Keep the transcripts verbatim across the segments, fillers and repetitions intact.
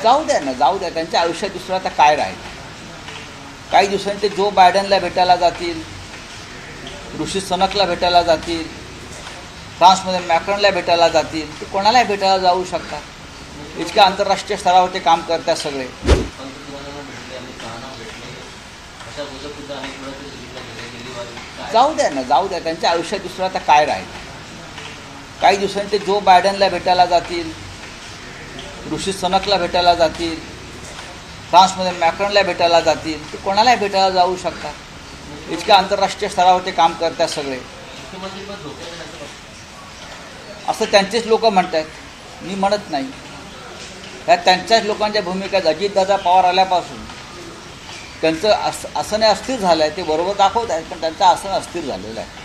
जाऊ द्या ना, जाऊ द्या. त्यांच्या आयुष्यात दुसरं आता काय राहील. काही दिवसांनी ते जो बायडनला भेटायला जातील, ऋषी सनकला भेटायला जातील, फ्रान्समध्ये मॅक्रॉनला भेटायला जातील, ते कोणालाही भेटायला जाऊ शकतात. इतक्या आंतरराष्ट्रीय स्तरावर ते काम करतात सगळे. जाऊ द्या ना, जाऊ द्या. त्यांच्या आयुष्यात दुसरं आता काय राहील. काही दिवसांनी ते जो बायडनला भेटायला जातील, ऋषी सनकला भेटायला जातील, फ्रान्समध्ये मॅक्रॉनला भेटायला जातील, ते कोणालाही भेटायला जाऊ शकतात. इतक्या आंतरराष्ट्रीय स्तरावर ते काम करतात सगळे. असं त्यांचेच लोक म्हणत आहेत, मी म्हणत नाही. ह्या त्यांच्याच लोकांच्या भूमिकेत अजितदादा पवार आल्यापासून त्यांचं अस आसने अस्थिर झालं आहे. ते बरोबर दाखवत आहेत, पण त्यांचं आसन अस्थिर झालेलं आहे.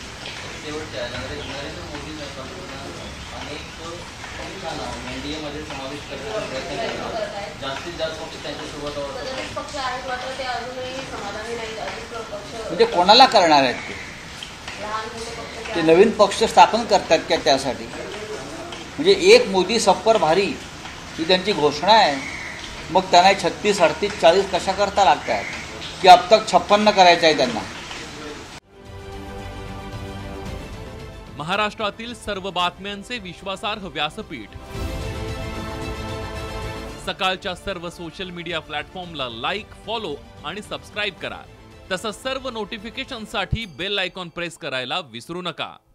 म्हणजे कोणाला करणार आहेत ते ते नवीन पक्ष स्थापन करतात का त्यासाठी. म्हणजे एक मोदी सब पर भारी ही त्यांची घोषणा आहे. मग त्यांना छत्तीस अडतीस चाळीस कशा करता लागतात की अब तक छप्पन्न करायचं आहे त्यांना. महाराष्ट्रातील सर्व बातम्यांचे विश्वासार्ह व्यासपीठ सकाळच्या सर्व सोशल मीडिया प्लॅटफॉर्मला लाईक, फॉलो आणि सबस्क्राईब करा. तसंच सर्व नोटिफिकेशनसाठी बेल आयकॉन प्रेस करायला विसरू नका.